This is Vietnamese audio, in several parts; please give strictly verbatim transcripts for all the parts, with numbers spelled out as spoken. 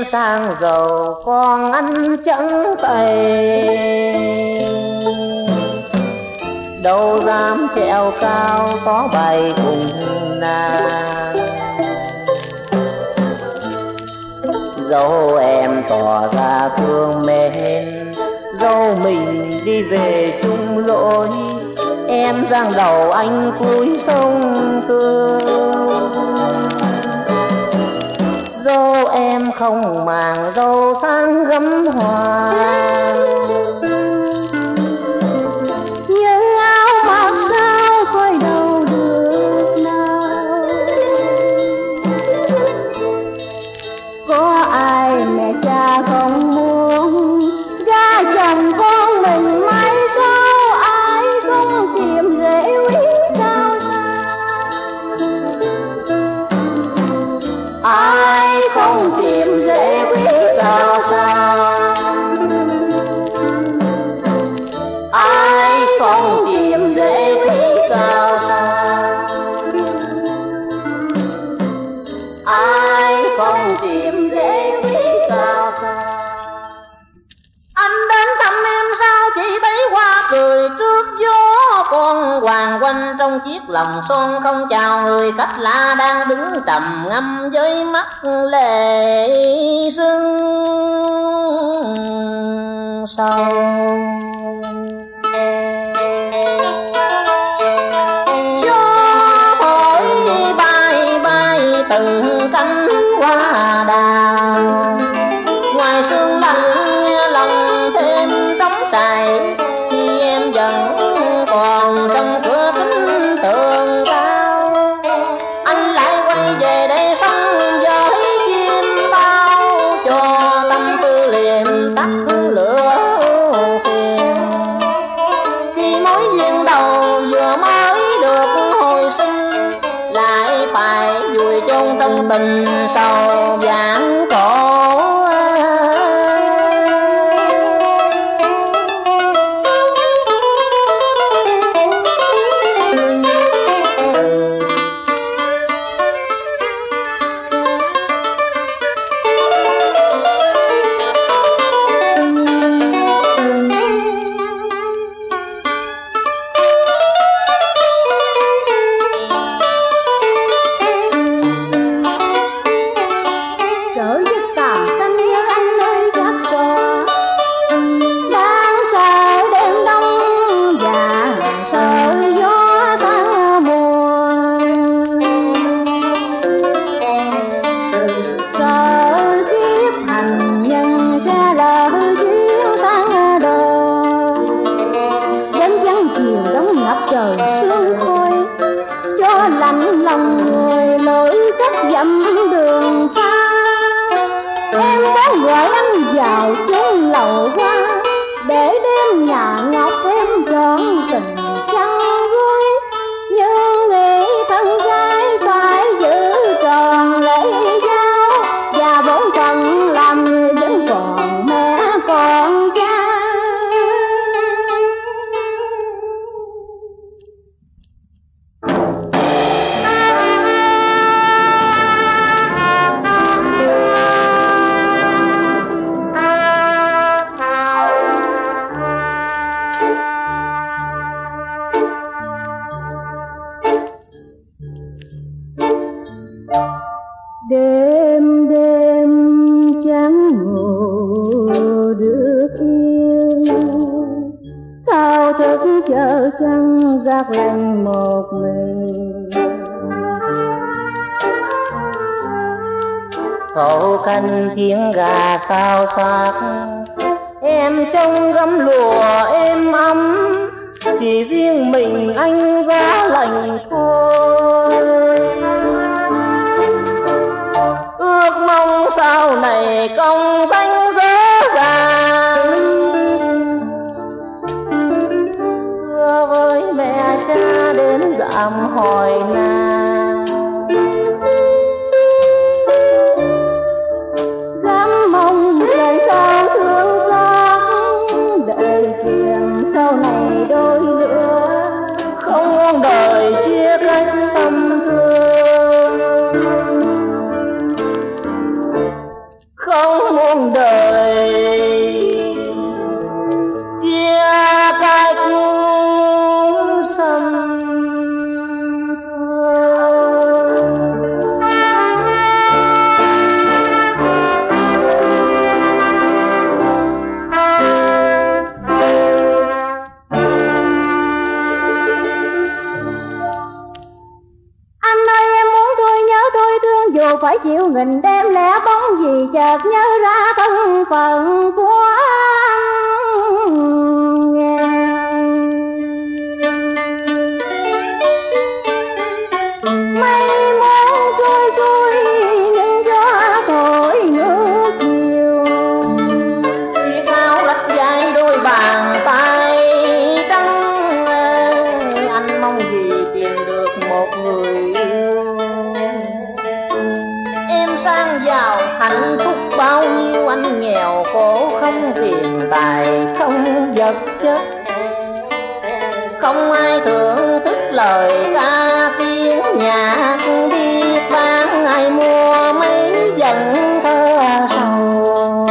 sang giàu con anh chẳng tay, đâu dám trèo cao có bài cùng nàng. Dẫu em tỏ ra thương mến, dẫu mình đi về chung lối, em giang đầu anh cúi sông tương. Dẫu em không màng dâu sang gấm hoa, nhưng áo bạc sao khói đâu được nào. Có ai mẹ cha không muốn ra chồng con mình mãi sao, ai không tìm rễ quý cao xa, ai không tìm rễ quý cao xa, ai không tìm rễ quý cao xa, ai không tìm rễ quý cao xa. Anh đến thăm em sao chỉ thấy hoa cười trước gió, con hoàng quanh trong chiếc lòng son không chào người khách lạ đang đứng trầm ngâm với mắt lệ sưng sâu. Gió thổi bay bay từng cánh hoa đào, ngoài sương lạnh nghe lòng thêm trống trải, khi em vẫn còn trong cửa kính tường cao. Anh lại quay về đây sống với chim bao, cho tâm tư liềm tắt lửa phiền. Khi mối duyên đầu vừa mới được hồi sinh, lại phải vùi chôn trong tình sầu vãn cổ. Khẩu canh tiếng gà sao xác, em trong gấm lụa êm ấm, chỉ riêng mình anh giá lạnh thôi. Ước mong sau này công danh dễ dàng, thưa với mẹ cha đến dạm hỏi nàng. Dám mong trời cao thương xót, đợi chuyện sau này đôi lứa, không mong đời chia cách xăm thương. Không Dù phải chịu nghìn đêm lẻ bóng vì chợt nhớ ra thân phận của mây muốn trôi trôi nhưng gió thổi ngược chiều. Chiếc áo lách vai đôi bàn tay trắng, anh mong gì tìm được một người yêu. Em sang giàu hạnh phúc bao nhiêu, anh nghèo khổ không tiền tài không vật chất. Không ai thưởng thức lời ca tiếng nhạc, biết bán ai mua mấy dần thơ sầu.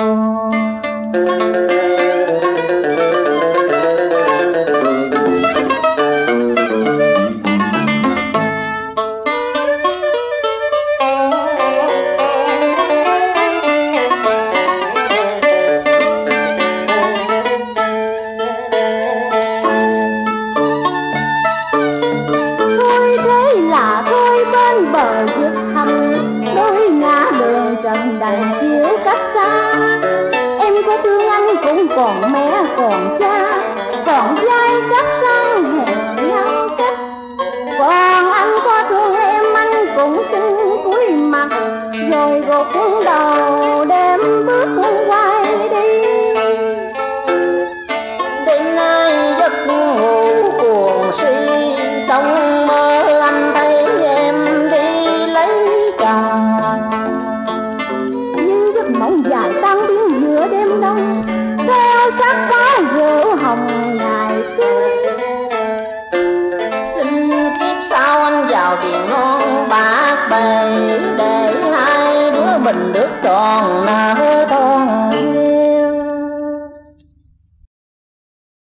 Bờ vực thẳm đôi ngã đường trần đành chiếu cách xa. Em có thương anh cũng còn mẹ còn cha, còn dây cắt sang hẹn nhau cách. Còn anh có thương em anh cũng xin cúi mặt rồi gục đầu.